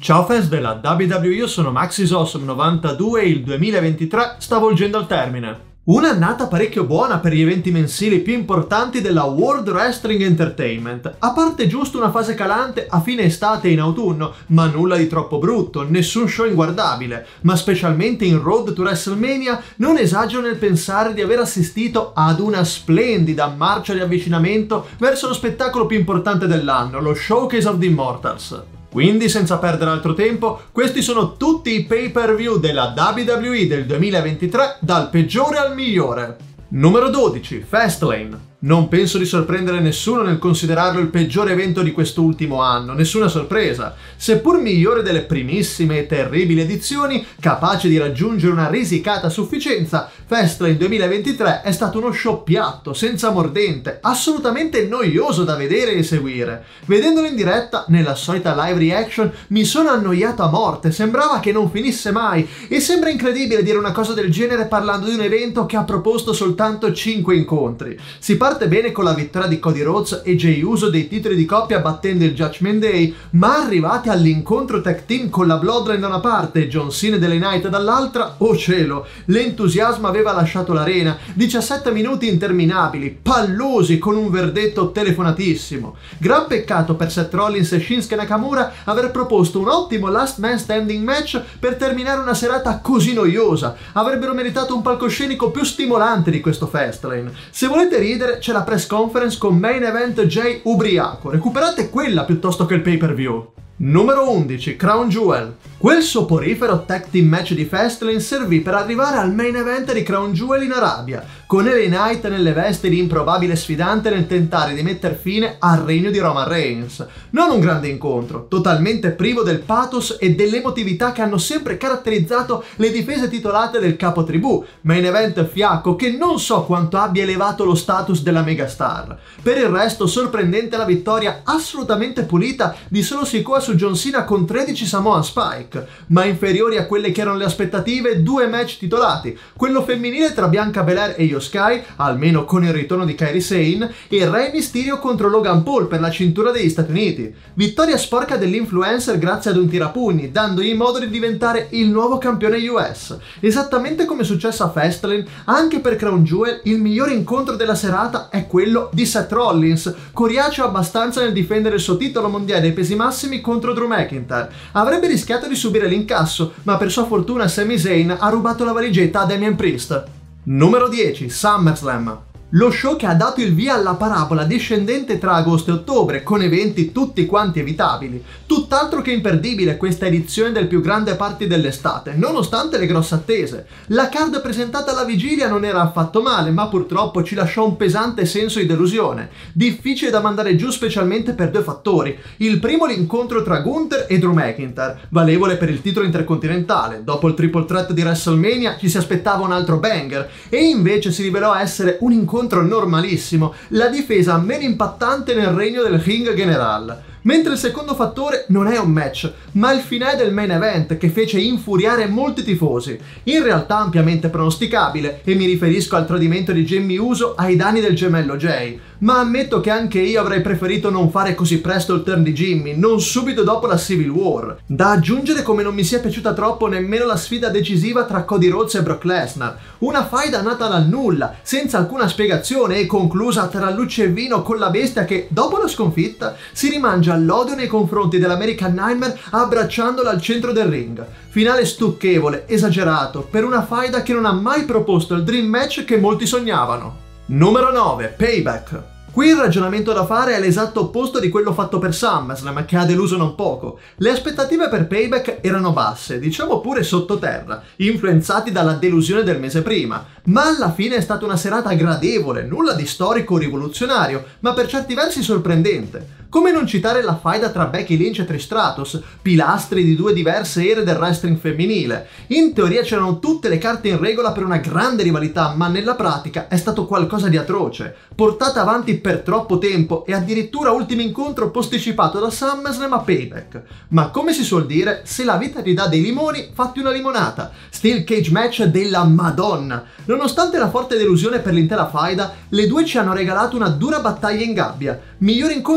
Ciao fans della WWE, io sono MaxisAwesome92 e il 2023 sta volgendo al termine. Un'annata parecchio buona per gli eventi mensili più importanti della World Wrestling Entertainment, a parte giusto una fase calante a fine estate e in autunno, ma nulla di troppo brutto, nessun show inguardabile, ma specialmente in Road to WrestleMania non esagero nel pensare di aver assistito ad una splendida marcia di avvicinamento verso lo spettacolo più importante dell'anno, lo Showcase of the Immortals. Quindi, senza perdere altro tempo, questi sono tutti i pay-per-view della WWE del 2023, dal peggiore al migliore. Numero 12, Fastlane. Non penso di sorprendere nessuno nel considerarlo il peggiore evento di quest'ultimo anno, nessuna sorpresa. Seppur migliore delle primissime e terribili edizioni, capace di raggiungere una risicata sufficienza, Fastlane 2023 è stato uno show piatto, senza mordente, assolutamente noioso da vedere e seguire. Vedendolo in diretta, nella solita live reaction, mi sono annoiato a morte, sembrava che non finisse mai, e sembra incredibile dire una cosa del genere parlando di un evento che ha proposto soltanto 5 incontri. Si parte bene con la vittoria di Cody Rhodes e Jey Uso dei titoli di coppia battendo il Judgment Day, ma arrivati all'incontro tag team con la Bloodline da una parte e John Cena e LA Knight dall'altra, oh cielo, l'entusiasmo aveva lasciato l'arena, 17 minuti interminabili, pallosi con un verdetto telefonatissimo. Gran peccato per Seth Rollins e Shinsuke Nakamura aver proposto un ottimo last man standing match per terminare una serata così noiosa, avrebbero meritato un palcoscenico più stimolante di questo Fastlane. Se volete ridere, c'è la press conference con Main Event Jay ubriaco, recuperate quella piuttosto che il pay-per-view. Numero 11, Crown Jewel. Quel soporifero tag team match di Fastlane servì per arrivare al main event di Crown Jewel in Arabia, con LA Knight nelle vesti di improbabile sfidante nel tentare di metter fine al regno di Roman Reigns. Non un grande incontro, totalmente privo del pathos e dell'emotività che hanno sempre caratterizzato le difese titolate del capo tribù, main event fiacco che non so quanto abbia elevato lo status della megastar. Per il resto, sorprendente la vittoria assolutamente pulita di Solo Sikoa su John Cena con 13 Samoan Spike, ma inferiori a quelle che erano le aspettative due match titolati, quello femminile tra Bianca Belair e Io Sky, almeno con il ritorno di Kairi Sane, e Rey Mysterio contro Logan Paul per la cintura degli Stati Uniti. Vittoria sporca dell'influencer grazie ad un tirapugni, dandogli modo di diventare il nuovo campione US. Esattamente come è successo a Fastlane, anche per Crown Jewel il migliore incontro della serata è quello di Seth Rollins, coriaceo abbastanza nel difendere il suo titolo mondiale dei pesi massimi contro Drew McIntyre. Avrebbe rischiato di subire l'incasso, ma per sua fortuna Sami Zayn ha rubato la valigetta a Damian Priest. Numero 10, SummerSlam. Lo show che ha dato il via alla parabola discendente tra agosto e ottobre, con eventi tutti quanti evitabili. Tutt'altro che imperdibile questa edizione del più grande party dell'estate, nonostante le grosse attese. La card presentata alla vigilia non era affatto male, ma purtroppo ci lasciò un pesante senso di delusione. Difficile da mandare giù specialmente per due fattori. Il primo, l'incontro tra Gunther e Drew McIntyre, valevole per il titolo intercontinentale. Dopo il triple threat di WrestleMania ci si aspettava un altro banger, e invece si rivelò essere un incontro normalissimo, la difesa meno impattante nel regno del ring general. Mentre il secondo fattore non è un match, ma il finale del main event che fece infuriare molti tifosi, in realtà ampiamente pronosticabile, e mi riferisco al tradimento di Jimmy Uso ai danni del gemello Jay. Ma ammetto che anche io avrei preferito non fare così presto il turn di Jimmy, non subito dopo la Civil War. Da aggiungere come non mi sia piaciuta troppo nemmeno la sfida decisiva tra Cody Rhodes e Brock Lesnar, una faida nata dal nulla, senza alcuna spiegazione e conclusa tra luce e vino con la bestia che, dopo la sconfitta, si rimangia l'odio nei confronti dell'American Nightmare abbracciandola al centro del ring. Finale stucchevole, esagerato, per una faida che non ha mai proposto il dream match che molti sognavano. Numero 9, Payback. Qui il ragionamento da fare è l'esatto opposto di quello fatto per SummerSlam, che ha deluso non poco. Le aspettative per Payback erano basse, diciamo pure sottoterra, influenzati dalla delusione del mese prima, ma alla fine è stata una serata gradevole, nulla di storico o rivoluzionario, ma per certi versi sorprendente. Come non citare la faida tra Becky Lynch e Trish Stratus, pilastri di due diverse ere del wrestling femminile. In teoria c'erano tutte le carte in regola per una grande rivalità, ma nella pratica è stato qualcosa di atroce, portata avanti per troppo tempo e addirittura ultimo incontro posticipato da SummerSlam a Payback. Ma come si suol dire, se la vita ti dà dei limoni, fatti una limonata. Steel cage match della Madonna. Nonostante la forte delusione per l'intera faida, le due ci hanno regalato una dura battaglia in gabbia. Miglior incontro della serie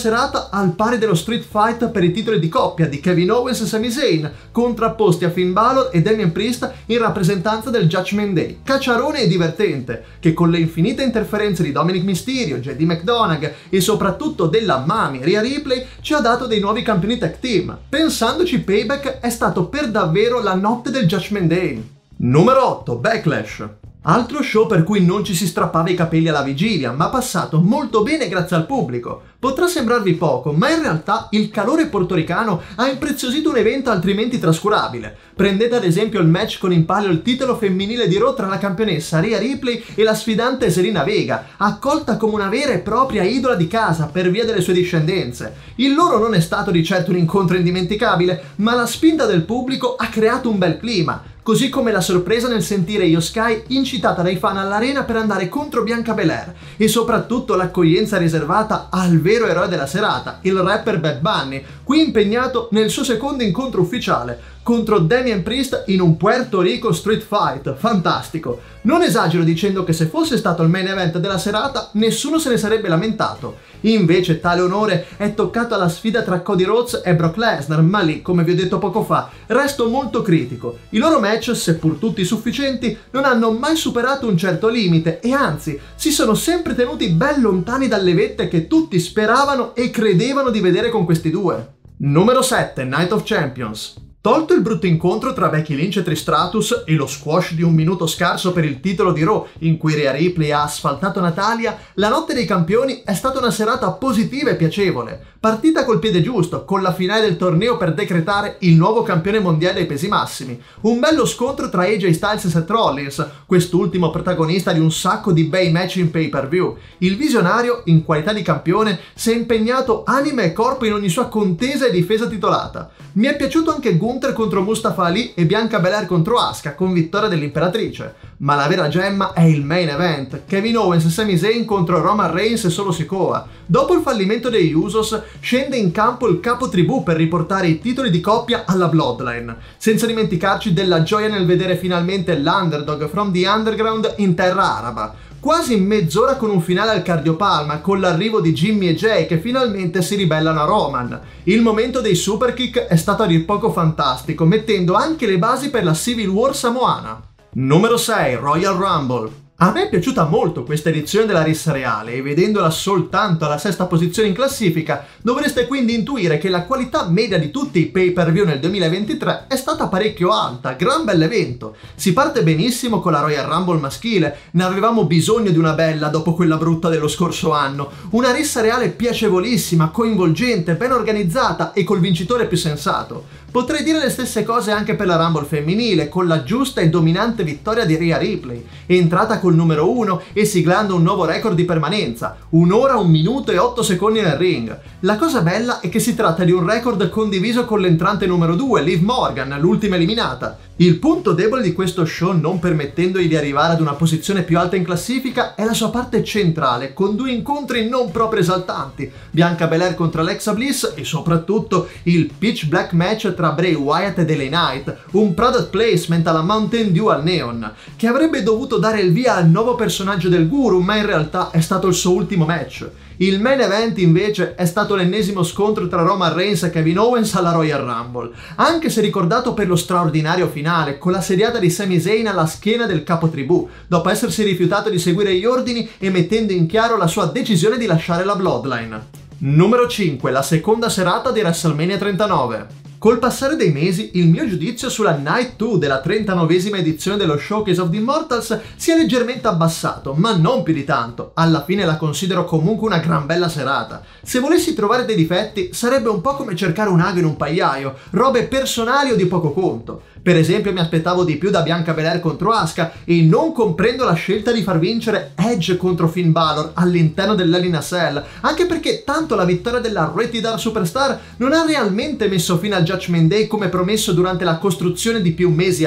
serata al pari dello street fight per i titoli di coppia di Kevin Owens e Sami Zayn, contrapposti a Finn Balor e Damian Priest in rappresentanza del Judgment Day. Cacciarone e divertente, che con le infinite interferenze di Dominic Mysterio, JD McDonagh e soprattutto della Mami Rhea Ripley ci ha dato dei nuovi campioni tag team. Pensandoci, Payback è stato per davvero la notte del Judgment Day. Numero 8. Backlash. Altro show per cui non ci si strappava i capelli alla vigilia, ma passato molto bene grazie al pubblico. Potrà sembrarvi poco, ma in realtà il calore portoricano ha impreziosito un evento altrimenti trascurabile. Prendete ad esempio il match con in palio il titolo femminile di Raw tra la campionessa Rhea Ripley e la sfidante Zelina Vega, accolta come una vera e propria idola di casa per via delle sue discendenze. Il loro non è stato di certo un incontro indimenticabile, ma la spinta del pubblico ha creato un bel clima. Così come la sorpresa nel sentire Io Sky incitata dai fan all'arena per andare contro Bianca Belair e soprattutto l'accoglienza riservata al vero eroe della serata, il rapper Bad Bunny, qui impegnato nel suo secondo incontro ufficiale contro Damian Priest in un Puerto Rico street fight. Fantastico! Non esagero dicendo che se fosse stato il main event della serata nessuno se ne sarebbe lamentato. Invece tale onore è toccato alla sfida tra Cody Rhodes e Brock Lesnar, ma lì, come vi ho detto poco fa, resto molto critico. I loro match, seppur tutti sufficienti, non hanno mai superato un certo limite e anzi si sono sempre tenuti ben lontani dalle vette che tutti speravano e credevano di vedere con questi due. Numero 7. Night of Champions. Tolto il brutto incontro tra Becky Lynch e Trish Stratus e lo squash di un minuto scarso per il titolo di Raw in cui Rhea Ripley ha asfaltato Natalya, la notte dei campioni è stata una serata positiva e piacevole, partita col piede giusto, con la finale del torneo per decretare il nuovo campione mondiale ai pesi massimi, un bello scontro tra AJ Styles e Seth Rollins, quest'ultimo protagonista di un sacco di bei match in pay-per-view. Il visionario, in qualità di campione, si è impegnato anima e corpo in ogni sua contesa e difesa titolata. Mi è piaciuto anche Gunther contro Mustafa Ali e Bianca Belair contro Asuka con vittoria dell'imperatrice, ma la vera gemma è il main event, Kevin Owens e Sami Zayn contro Roman Reigns e Solo Sikoa. Dopo il fallimento degli Usos scende in campo il capo tribù per riportare i titoli di coppia alla Bloodline, senza dimenticarci della gioia nel vedere finalmente l'underdog from the underground in terra araba. Quasi in mezz'ora con un finale al cardiopalma, con l'arrivo di Jimmy e Jay che finalmente si ribellano a Roman. Il momento dei super kick è stato a dir poco fantastico, mettendo anche le basi per la Civil War samoana. Numero 6. Royal Rumble. A me è piaciuta molto questa edizione della rissa reale e vedendola soltanto alla sesta posizione in classifica dovreste quindi intuire che la qualità media di tutti i pay-per-view nel 2023 è stata parecchio alta, gran bell'evento. Si parte benissimo con la Royal Rumble maschile, ne avevamo bisogno di una bella dopo quella brutta dello scorso anno, una rissa reale piacevolissima, coinvolgente, ben organizzata e col vincitore più sensato. Potrei dire le stesse cose anche per la Rumble femminile, con la giusta e dominante vittoria di Rhea Ripley, entrata col numero 1 e siglando un nuovo record di permanenza, 1 ora, 1 minuto e 8 secondi nel ring. La cosa bella è che si tratta di un record condiviso con l'entrante numero 2, Liv Morgan, l'ultima eliminata. Il punto debole di questo show, non permettendogli di arrivare ad una posizione più alta in classifica, è la sua parte centrale, con 2 incontri non proprio esaltanti, Bianca Belair contro Alexa Bliss e soprattutto il pitch black match tra Bray Wyatt e LA Knight, un product placement alla Mountain Dew al neon, che avrebbe dovuto dare il via al nuovo personaggio del guru, ma in realtà è stato il suo ultimo match. Il main event invece è stato l'ennesimo scontro tra Roman Reigns e Kevin Owens alla Royal Rumble, anche se ricordato per lo straordinario finale, con la sediata di Sami Zayn alla schiena del capo tribù, dopo essersi rifiutato di seguire gli ordini e mettendo in chiaro la sua decisione di lasciare la Bloodline. Numero 5. La seconda serata di WrestleMania 39. Col passare dei mesi, il mio giudizio sulla Night 2 della 39esima edizione dello Showcase of the Immortals si è leggermente abbassato, ma non più di tanto. Alla fine la considero comunque una gran bella serata. Se volessi trovare dei difetti, sarebbe un po' come cercare un ago in un pagliaio, robe personali o di poco conto. Per esempio mi aspettavo di più da Bianca Belair contro Asuka e non comprendo la scelta di far vincere Edge contro Finn Balor all'interno dell'Hell in a Cell, anche perché tanto la vittoria della Rated R Superstar non ha realmente messo fine al Judgment Day come promesso durante la costruzione di più mesi a Raw.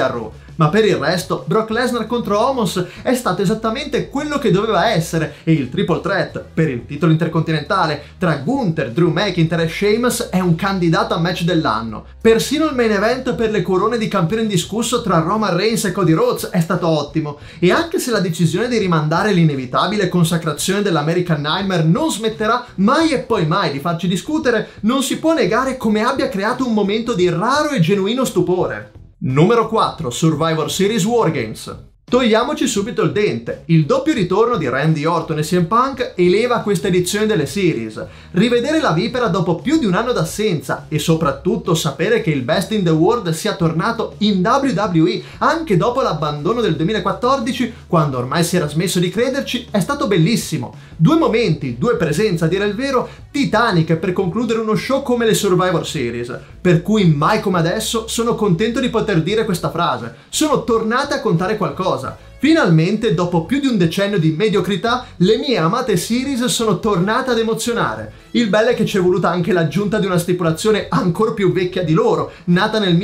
Ma per il resto, Brock Lesnar contro Omos è stato esattamente quello che doveva essere, e il triple threat per il titolo intercontinentale tra Gunther, Drew McIntyre e Sheamus è un candidato a match dell'anno. Persino il main event per le corone di campione indiscusso tra Roman Reigns e Cody Rhodes è stato ottimo, e anche se la decisione di rimandare l'inevitabile consacrazione dell'American Nightmare non smetterà mai e poi mai di farci discutere, non si può negare come abbia creato un momento di raro e genuino stupore. Numero 4. Survivor Series Wargames. Togliamoci subito il dente. Il doppio ritorno di Randy Orton e CM Punk eleva questa edizione delle series. Rivedere la Vipera dopo più di un anno d'assenza e soprattutto sapere che il Best in the World sia tornato in WWE anche dopo l'abbandono del 2014, quando ormai si era smesso di crederci, è stato bellissimo. Due momenti, due presenze a dire il vero, titaniche per concludere uno show come le Survivor Series, per cui mai come adesso sono contento di poter dire questa frase. Sono tornate a contare qualcosa. Finalmente, dopo più di un decennio di mediocrità, le mie amate series sono tornate ad emozionare. Il bello è che ci è voluta anche l'aggiunta di una stipulazione ancora più vecchia di loro, nata nel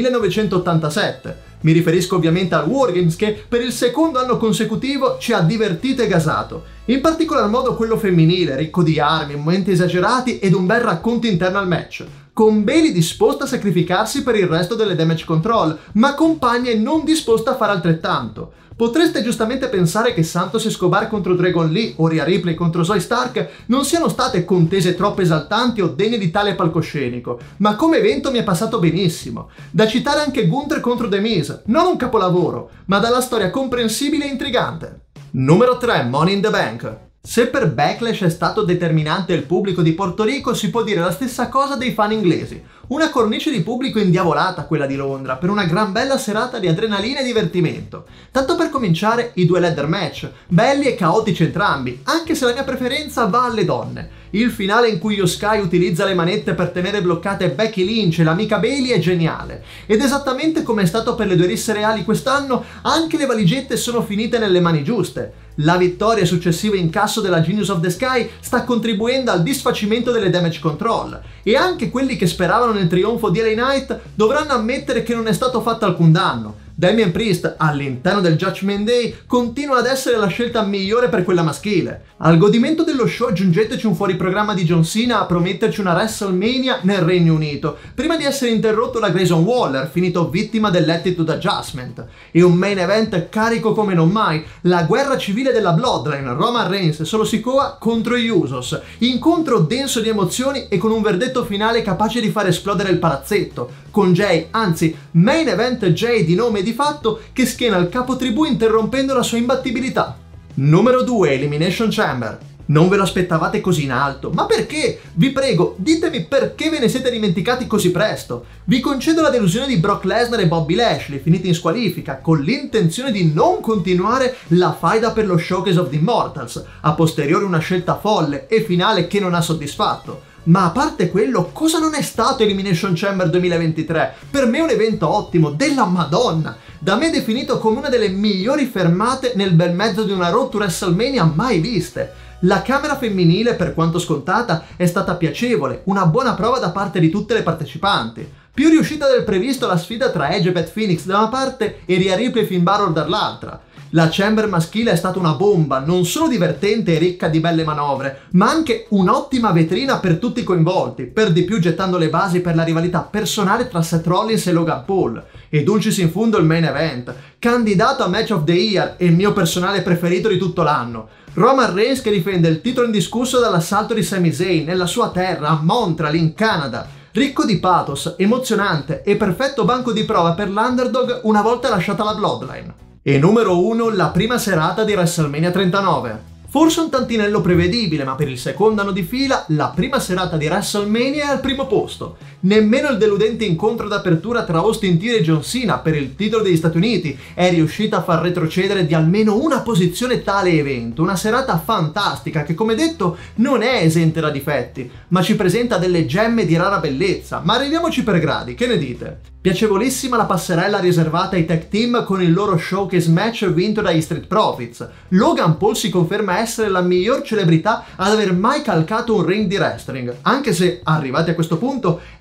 1987. Mi riferisco ovviamente al Wargames che per il secondo anno consecutivo ci ha divertito e gasato. In particolar modo quello femminile, ricco di armi, momenti esagerati ed un bel racconto interno al match. Con Bayley disposta a sacrificarsi per il resto delle Damage Control, ma compagna non disposta a fare altrettanto. Potreste giustamente pensare che Santos Escobar contro Dragon Lee o Rhea Ripley contro Zoe Stark non siano state contese troppo esaltanti o degne di tale palcoscenico, ma come evento mi è passato benissimo. Da citare anche Gunther contro The Miz, non un capolavoro, ma dalla storia comprensibile e intrigante. Numero 3. Money in the Bank. Se per Backlash è stato determinante il pubblico di Porto Rico, si può dire la stessa cosa dei fan inglesi. Una cornice di pubblico indiavolata quella di Londra, per una gran bella serata di adrenalina e divertimento. Tanto per cominciare i due ladder match, belli e caotici entrambi, anche se la mia preferenza va alle donne. Il finale in cui Io Sky utilizza le manette per tenere bloccate Becky Lynch e l'amica Bayley è geniale. Ed esattamente come è stato per le due risse reali quest'anno, anche le valigette sono finite nelle mani giuste. La vittoria e successivo incasso della Genius of the Sky sta contribuendo al disfacimento delle Damage Control, e anche quelli che speravano nel trionfo di LA Knight dovranno ammettere che non è stato fatto alcun danno. Damien Priest, all'interno del Judgment Day, continua ad essere la scelta migliore per quella maschile. Al godimento dello show aggiungeteci un fuoriprogramma di John Cena a prometterci una WrestleMania nel Regno Unito, prima di essere interrotto da Grayson Waller, finito vittima dell'Attitude Adjustment. E un main event carico come non mai, la guerra civile della Bloodline, Roman Reigns e Solo Sikoa contro gli Usos. Incontro denso di emozioni e con un verdetto finale capace di far esplodere il palazzetto, con Jay, anzi main event Jay di nome e di fatto, che schiena il capo tribù interrompendo la sua imbattibilità. Numero 2. Elimination Chamber. Non ve lo aspettavate così in alto, ma perché? Vi prego, ditemi perché ve ne siete dimenticati così presto. Vi concedo la delusione di Brock Lesnar e Bobby Lashley, finiti in squalifica, con l'intenzione di non continuare la faida per lo Showcase of the Immortals, a posteriori una scelta folle e finale che non ha soddisfatto. Ma a parte quello, cosa non è stato Elimination Chamber 2023? Per me è un evento ottimo, della Madonna! Da me definito come una delle migliori fermate nel bel mezzo di una Road to WrestleMania mai viste. La camera femminile, per quanto scontata, è stata piacevole, una buona prova da parte di tutte le partecipanti. Più riuscita del previsto la sfida tra Edge e Beth Phoenix da una parte e Rhea Ripley e Finn Balor dall'altra. La Chamber maschile è stata una bomba, non solo divertente e ricca di belle manovre, ma anche un'ottima vetrina per tutti i coinvolti, per di più gettando le basi per la rivalità personale tra Seth Rollins e Logan Paul. E dulcis in fundo il main event, candidato a Match of the Year e il mio personale preferito di tutto l'anno. Roman Reigns che difende il titolo indiscusso dall'assalto di Sami Zayn nella sua terra, a Montreal, in Canada. Ricco di pathos, emozionante e perfetto banco di prova per l'underdog una volta lasciata la Bloodline. E numero 1, la prima serata di WrestleMania 39. Forse un tantinello prevedibile, ma per il secondo anno di fila la prima serata di WrestleMania è al primo posto. Nemmeno il deludente incontro d'apertura tra Austin Theory e John Cena per il titolo degli Stati Uniti è riuscita a far retrocedere di almeno una posizione tale evento. Una serata fantastica che, come detto, non è esente da difetti, ma ci presenta delle gemme di rara bellezza. Ma arriviamoci per gradi, che ne dite? Piacevolissima la passerella riservata ai tag team con il loro showcase match vinto dagli Street Profits. Logan Paul si conferma essere la miglior celebrità ad aver mai calcato un ring di wrestling, anche se, arrivati a questo punto, è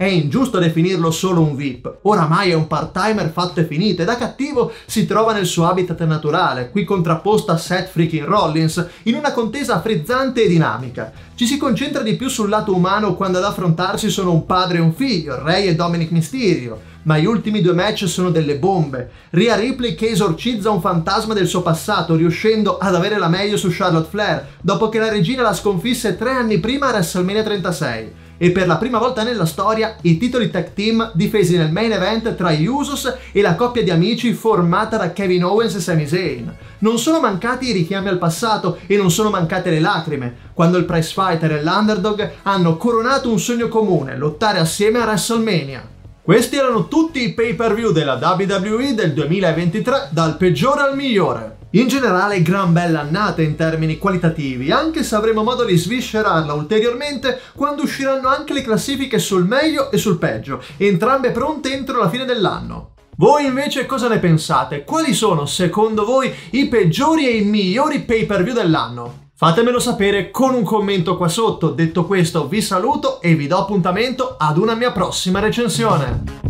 ingiusto definirlo solo un VIP, oramai è un part-timer fatto e finito e da cattivo si trova nel suo habitat naturale, qui contrapposto a Seth freaking Rollins, in una contesa frizzante e dinamica. Ci si concentra di più sul lato umano quando ad affrontarsi sono un padre e un figlio, Rey e Dominic Mysterio, ma gli ultimi 2 match sono delle bombe. Rhea Ripley che esorcizza un fantasma del suo passato, riuscendo ad avere la meglio su Charlotte Flair, dopo che la regina la sconfisse 3 anni prima a WrestleMania 36. E per la prima volta nella storia i titoli tag team difesi nel main event tra gli Usos e la coppia di amici formata da Kevin Owens e Sami Zayn. Non sono mancati i richiami al passato e non sono mancate le lacrime, quando il Prize Fighter e l'Underdog hanno coronato un sogno comune, lottare assieme a WrestleMania. Questi erano tutti i pay-per-view della WWE del 2023, dal peggiore al migliore. In generale, gran bella annata in termini qualitativi, anche se avremo modo di sviscerarla ulteriormente quando usciranno anche le classifiche sul meglio e sul peggio, entrambe pronte entro la fine dell'anno. Voi invece cosa ne pensate? Quali sono, secondo voi, i peggiori e i migliori pay-per-view dell'anno? Fatemelo sapere con un commento qua sotto. Detto questo, vi saluto e vi do appuntamento ad una mia prossima recensione.